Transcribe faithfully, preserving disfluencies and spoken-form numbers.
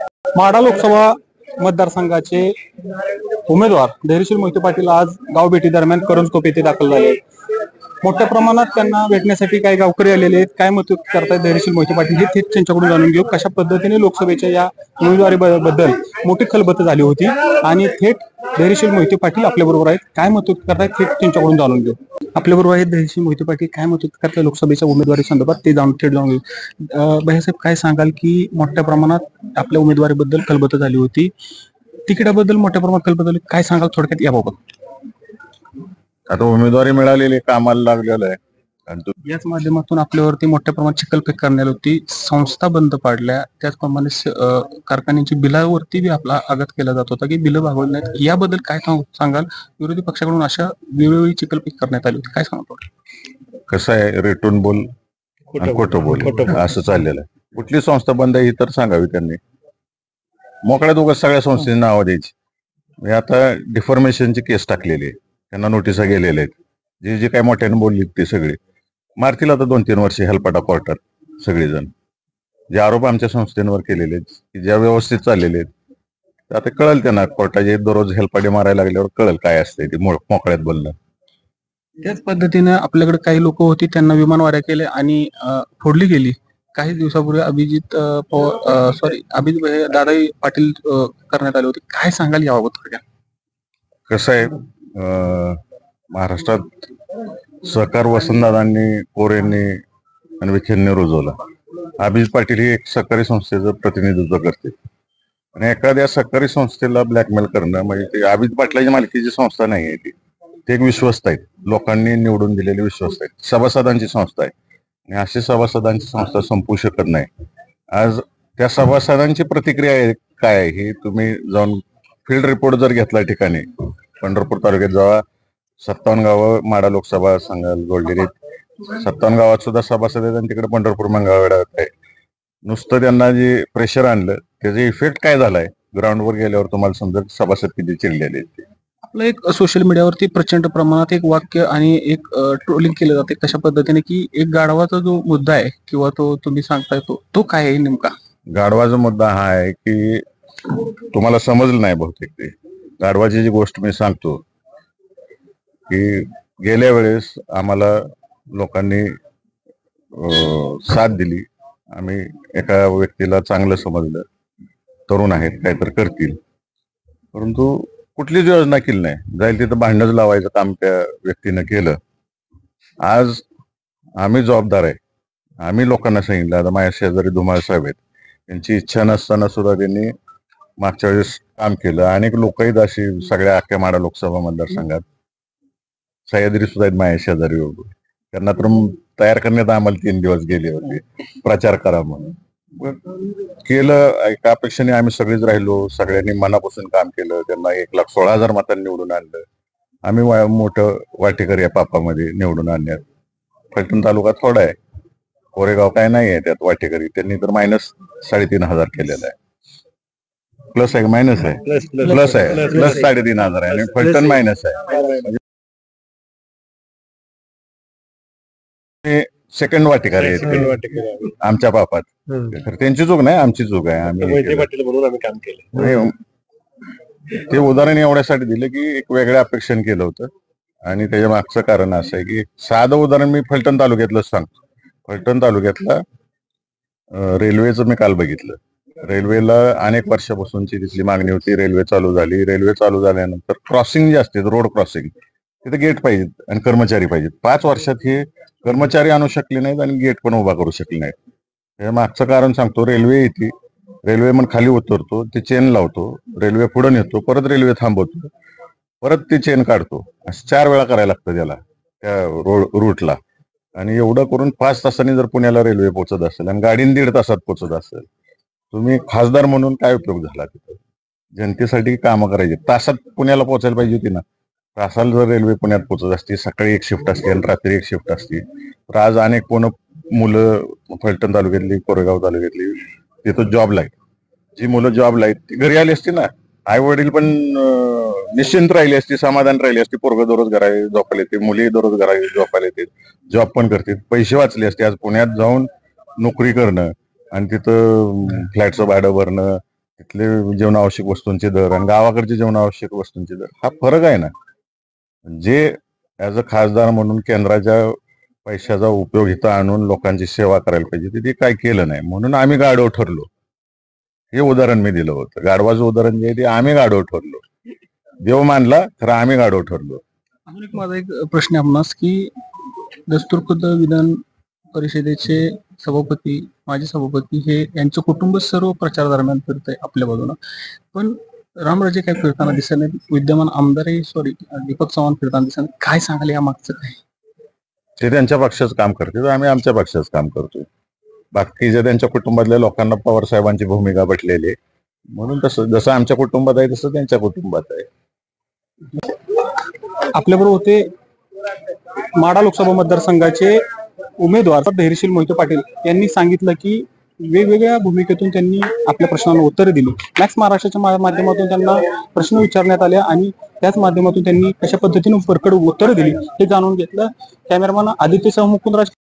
माढा लोकसभा मतदारसंघाचे उमेदवार धैर्यशील मोहिते पाटील आज गाव भेटी दरम्यान करंजतोप येथे दाखल झाले. मोठ्या प्रमाणात त्यांना भेटण्यासाठी काही गावकरी आलेले आहेत. काय मत करतायत धैर्यशील मोहिते पाटील हे थेट त्यांच्याकडून जाणून घेऊ. कशा पद्धतीने लोकसभेच्या या उमेदवारी बद्दल मोठी खलबत झाली होती आणि थेट धैर्यशील मोहिते पाटील आपल्या बरोबर आहेत. काय मत करतायत थेट त्यांच्याकडून जाणून घेऊ. आपल्या बरोबर आहेत धैर्यशील मोहिते पाटील. काय मत करताय लोकसभेच्या उमेदवारी संदर्भात ते जाणून थेट जाणून घेऊ. भैयासाहेब काय सांगाल की मोठ्या प्रमाणात आपल्या उमेदवारीबद्दल खलबत झाली होती, तिकिटाबद्दल मोठ्या प्रमाणात खलबत झाली, काय सांगाल थोडक्यात याबाबत. आता उमेदवारी मिळालेली कामाला लागलेलं आहे आणि याच माध्यमातून आपल्यावरती मोठ्या प्रमाणात चिखलफेक करण्यात होती, संस्था बंद पाडल्या, त्याचप्रमाणे कारखान्यांची बिलावरती बी आपला आघात केला जात होता की बिलं भागवली नाहीत. याबद्दल काय सांगाल. विरोधी पक्षाकडून अशा वेळोवेळी चिखलफेक करण्यात आली होती, काय सांगतो. कसं आहे, रेटून बोल खोटं बोल असं चाललेलं आहे. कुठली संस्था बंद आहे ही तर सांगावी त्यांनी. मोकळ्या दोघं सगळ्या संस्थेची नावं द्यायची. आता डिफॉर्मेशनची केस टाकलेली आहे, त्यांना नोटिसा गेलेल्या आहेत. जे जे काय मोठ्याने बोलली ते सगळे मारतील आता दोन तीन वर्ष हेलपाटा कोर्टात सगळेजण. जे आरोप आमच्या संस्थेवर केलेले आहेत की ज्या व्यवस्थित चाललेले आहेत आता कळल त्यांना. कोर्टाचे दररोज हेलपाटे मारायला लागल्यावर कळल काय असते ते मोकळ्यात बोलणं. त्याच पद्धतीने आपल्याकडे काही लोक होती, त्यांना विमानवाऱ्या केले आणि फोडली गेली. काही दिवसापूर्वी अभिजित पवार सॉरी अभिजित दादा पाटील करण्यात आले होते. काय सांगाल याबाबत थोडक्यात. कसं आहे, महाराष्ट्रात सहकार वसंतदादांनी, कोरेंनी आणि विखेंनी रुजवला. अभिजित पाटील ही एक सहकारी संस्थेचं प्रतिनिधित्व करते आणि एखाद्या सहकारी संस्थेला ब्लॅकमेल करणं म्हणजे ते अभिजित पाटलाची मालकीची संस्था नाही आहे. ती ते एक विश्वस्त आहेत, लोकांनी निवडून दिलेले विश्वस्त आहेत, सभासदांची संस्था आहे आणि अशी सभासदांची संस्था संपू शकत नाही. आज त्या सभासदांची प्रतिक्रिया काय आहे हे तुम्ही जाऊन फील्ड रिपोर्ट जर घेतला ठिकाणी पंढरपूर तालुक्यात जावा, सत्तावन्न गावं माढा लोकसभा संघाला जोडलेली सत्तावन्न गावात सुद्धा सभासद आहेत आणि तिकडे पंढरपूर मंगळवेढ्यात आहे. नुसतं त्यांना जे प्रेशर आणलं त्याचा इफेक्ट काय झालाय ग्राउंडवर गेल्यावर तुम्हाला समजा सभासद किती चिडलेले आहेत. आपलं एक सोशल मीडियावरती प्रचंड प्रमाणात एक वाक्य आणि एक ट्रोलिंग केलं जाते कशा पद्धतीने की एक गाढवाचा जो मुद्दा आहे किंवा तो तुम्ही सांगताय तो तो काय आहे नेमका. गाढवाचा मुद्दा हा आहे की तुम्हाला समजलं नाही बहुतेक. ते गाढवाची जी गोष्ट मी सांगतो की गेल्या वेळेस आम्हाला लोकांनी साथ दिली. आम्ही एका व्यक्तीला चांगलं समजलं, तरुण आहेत काहीतरी करतील, परंतु कुठलीच योजना केली नाही. जाईल तिथं भांडणच लावायचं काम त्या व्यक्तीनं केलं. आज आम्ही जबाबदार आहे. आम्ही लोकांना सांगितलं. आता माझ्या शेजारी धुमाळ साहेब आहेत, त्यांची इच्छा नसताना सुद्धा त्यांनी मागच्या वेळेस काम केलं. अनेक लोक आहेत अशी सगळ्या अख्ख्या माढा लोकसभा मतदारसंघात. सह्याद्री सुद्धा आहेत माझ्या शेजारी. त्यांना तर तयार करण्यात आम्हाला तीन दिवस गेले होते प्रचार करा म्हणून. केलं एका अपेक्षेने आम्ही सगळेच राहिलो, सगळ्यांनी मनापासून काम केलं. त्यांना एक लाख सोळा हजार मतांनी निवडून आणलं. आम्ही मोठं वाटेकरी या पापामध्ये निवडून आणण्यात. फलटण तालुका थोडा आहे, कोरेगाव काय नाही आहे त्यात वाटेकरी. त्यांनी तर मायनस साडेतीन हजार केलेला आहे. प्लस आहे मायनस आहे प्लस आहे प्लस साडेतीन हजार आहे आणि फलटण मायनस आहे. सेकंड वाटेकरी आहेत आमच्या पापात. त्यांची चूक नाही, आमची चूक आहे. आम्ही काम केलं. ते उदाहरण एवढ्यासाठी दिलं की एक वेगळ्या अपेक्षेने केलं होतं आणि त्याच्या मागचं कारण असं आहे की साधं उदाहरण मी फलटण तालुक्यातलं सांगतो. फलटण तालुक्यातला रेल्वेचं मी काल बघितलं. रेल्वेला अनेक वर्षापासूनची तिथली मागणी होती. रेल्वे चालू झाली. रेल्वे चालू झाल्यानंतर क्रॉसिंग जे असते रोड क्रॉसिंग तिथे गेट पाहिजेत आणि कर्मचारी पाहिजेत. पाच वर्षात हे कर्मचारी आणू शकले नाहीत आणि गेट पण उभा करू शकले नाहीत. त्याच्या मागचं कारण सांगतो. रेल्वे येते, रेल्वे मग खाली उतरतो, ते चेन लावतो, रेल्वे पुढे नेतो, परत रेल्वे थांबवतो, परत ते चेन काढतो. असं चार वेळा करायला लागतं त्याला त्या रोड रूटला. आणि एवढं करून पाच तासांनी जर पुण्याला रेल्वे पोहोचत असेल आणि गाडीने दीड तासात पोहोचत असेल, तुम्ही खासदार म्हणून काय उपयोग झाला तिथं. जनतेसाठी कामं करायची. तासात पुण्याला पोहोचायला पाहिजे होती ना. तासाला जर रेल्वे पुण्यात पोहोचत असते, सकाळी एक शिफ्ट असते आणि रात्री एक शिफ्ट असते, तर आज अनेक कोण मुलं फलटण तालुक्यातली, कोरेगाव तालुक्यातली तिथं जॉबला आहेत. जी मुलं जॉबला आहेत ती घरी आली असती ना. आई वडील पण निश्चिंत राहिली असती, समाधान राहिली असती. पोरग दररोज घरा झोपायला येते, मुली दररोज घरा झोपायला येते, जॉब पण करते, पैसे वाचले असते. आज पुण्यात जाऊन नोकरी करणं आणि तिथं फ्लॅटचं भाडं भरणं, तिथले जीवनावश्यक वस्तूंचे दर आणि गावाकडचे जीवनावश्यक वस्तूंचे दर हा फरक आहे ना. जे ऍज अ खासदार म्हणून केंद्राच्या पैशाचा उपयोग इथं आणून लोकांची सेवा करायला पाहिजे ते ते काय केलं नाही, म्हणून आम्ही गाढव ठरलो. हे उदाहरण मी दिलं होतं. गाढवाचं उदाहरण जे आहे ते आम्ही गाढव ठरलो. देव मानला खरं आम्ही गाढव ठरलो. अजून एक माझा एक प्रश्न आहे आपणास की दस्तूर खुद्द विधान परिषदेचे सभापती माजी सभापती हे यांचं कुटुंब सर्व प्रचार दरम्यान फिरत आहे आपल्या बाजूनं, पण रामराजे काय फिरताना दिसत नाही. विद्यमान आमदारही सॉरी दीपक चव्हाण फिरताना दिसत नाही. काय सांगाल या मागचं काय? ते त्यांच्या पक्षाचं काम करते, आम्ही आमच्या पक्षाचं काम करतोय. बाकीच्या त्यांच्या कुटुंबातल्या लोकांना पवार साहेबांची भूमिका पटलेली आहे, म्हणून तसं जसं आमच्या कुटुंबात आहे तसं त्यांच्या कुटुंबात आहे. आपल्याबरोबर होते माढा लोकसभा मतदारसंघाचे उमेदवार धैर्यशील मोहिते पाटील यांनी सांगितलं की वेगवेगळ्या भूमिकेतून त्यांनी आपल्या प्रश्नांना उत्तरं दिली. मॅक्स महाराष्ट्राच्या माध्यमातून त्यांना प्रश्न विचारण्यात आले आणि त्याच माध्यमातून त्यांनी कशा पद्धतीने परखड उत्तरं दिली हे जाणून घेतलं. कॅमेरामॅन आदित्यसह मुकुंदराज